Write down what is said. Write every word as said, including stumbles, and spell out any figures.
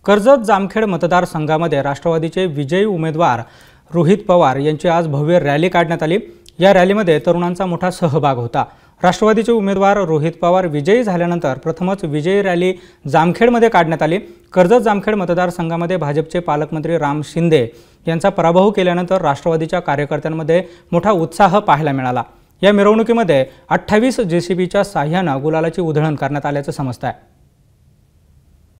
कर्जत जामखेड मतदारसंघामध्ये राष्ट्रवादीचे विजयी उमेदवार रोहित पवार यांची आज भव्य रॅली काढण्यात आली। या रॅलीमध्ये तरुणांचा मोठा सहभाग होता। राष्ट्रवादीचे उमेदवार रोहित पवार विजयी झाल्यानंतर प्रथमच विजयी रॅली जामखेडमध्ये काढण्यात आली। कर्जत जामखेड मतदारसंघामध्ये भाजपचे पालकमंत्री राम शिंदे यांचा पराभव केल्यानंतर राष्ट्रवादीच्या कार्यकर्त्यांमध्ये मोठा उत्साह पाहायला मिळाला। या मिरवणुकीमध्ये अठ्ठावीस जेसीबीच्या साह्याने गुलालाची उधळण करण्यात आल्याचे समजते आहे।